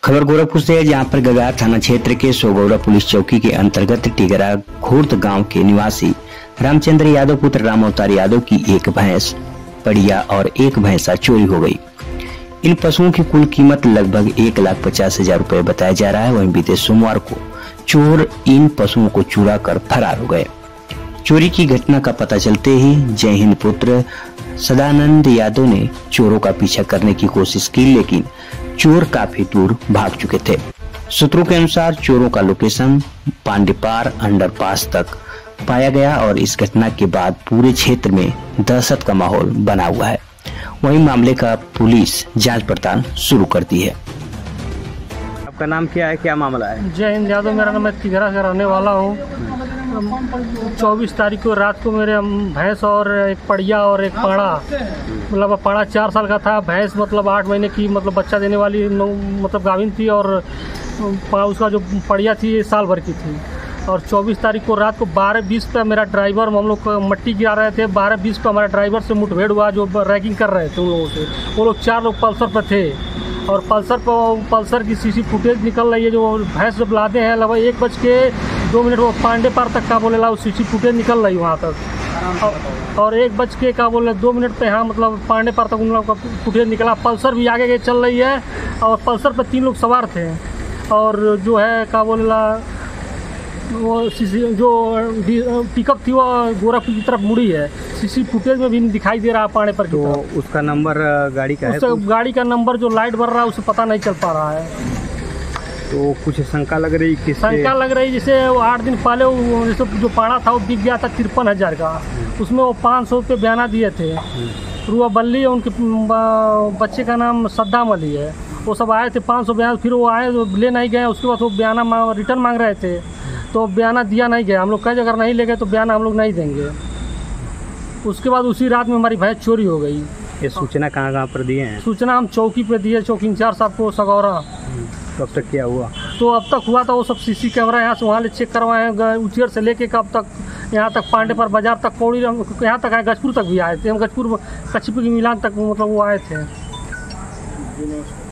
खबर गोरखपुर से है, जहां पर गगार थाना क्षेत्र के सोगौड़ा पुलिस चौकी के अंतर्गत टिगरा घोर्द गांव के निवासी रामचंद्र यादव पुत्र राम अवतार यादव की एक भैंस पड़िया और एक भैंसा चोरी हो गई। इन पशुओं की कुल कीमत लगभग 1,50,000 रुपए बताया जा रहा है। वहीं बीते सोमवार को चोर इन पशुओं को चुरा कर फरार हो गए। चोरी की घटना का पता चलते ही जय हिंद पुत्र सदानंद यादव ने चोरों का पीछा करने की कोशिश की, लेकिन चोर काफी दूर भाग चुके थे। सूत्रों के अनुसार चोरों का लोकेशन पांडेपार अंडरपास तक पाया गया और इस घटना के बाद पूरे क्षेत्र में दहशत का माहौल बना हुआ है। वहीं मामले का पुलिस जांच पड़ताल शुरू कर दी है। आपका नाम क्या है, क्या मामला है? जय हिंद यादव मेरा नाम, मैं तिगरा का रहने वाला हूँ। 24 तारीख को रात को मेरे भैंस और एक पड़िया और एक पाड़ा, मतलब पाड़ा 4 साल का था, भैंस मतलब 8 महीने की, मतलब बच्चा देने वाली मतलब गाभिन थी, और उसका जो पड़िया थी साल भर की थी। और 24 तारीख को रात को 12:20 पे मेरा ड्राइवर, हम लोग मट्टी गिरा रहे थे, 12:20 पे हमारे ड्राइवर से मुठभेड़ हुआ, जो रैगिंग कर रहे थे उन लोगों से। वो लोग 4 लोग पल्सर पर थे और पल्सर की सीसी फुटेज निकल रही है। जो भैंस जब लादे हैं लगभग 1:02 वो पांडेपार तक का बोले ला सीसी फुटेज निकल रही वहाँ तक, और 1:02 पे यहाँ मतलब पांडेपार तक उन लोगों का फुटेज निकला। पल्सर भी आगे चल रही है और पल्सर पर 3 लोग सवार थे, और जो है क्या बोले ला वो सीसी जो पिकअप थी वो गोरखपुर की तरफ मुड़ी है। सीसी फुटेज में भी दिखाई दे रहा है पाने पर। तो उसका नंबर गाड़ी का है? गाड़ी का नंबर जो लाइट बर रहा है उसे पता नहीं चल पा रहा है। तो कुछ शंका लग रही? शंका लग रही जैसे 8 दिन पहले जैसे जो पाड़ा था वो बिक गया था 53,000 का, उसमें वो 500 रुपये बयाना दिए थे। रुआ बल्ली है, उनके बच्चे का नाम सद्दाम अली है। वो सब आए थे 500 बयान, फिर वो आए ले नहीं गए। उसके बाद वो बयाना रिटर्न मांग रहे थे, तो बयाना दिया नहीं गया। हम लोग कहे अगर नहीं ले गए तो बयाना हम लोग नहीं देंगे। उसके बाद उसी रात में हमारी भैंस चोरी हो गई। ये सूचना कहाँ पर दिए हैं? सूचना हम चौकी पे दिए, चौकी इंचार्ज साहब को सगौरा। कब तक क्या हुआ? तो अब तक हुआ था वो सब सीसी कैमरा यहाँ से वहाँ ले चेक करवाए हैं, उचेर से लेके कब तक यहाँ तक पांडेपार बाजार तक, कौड़ी यहाँ तक आए, गजपुर तक भी आए थे। हम गजपुर कच्छी की मिलान तक मतलब वो आए थे।